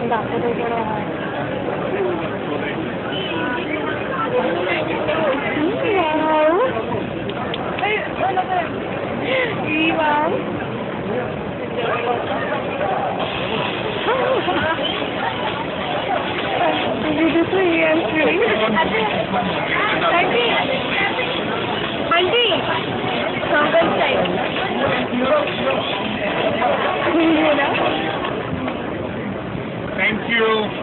दाखवतो थोडं. Wow. Beautiful, I'm kidding. Auntie, Konkan side. Thank you.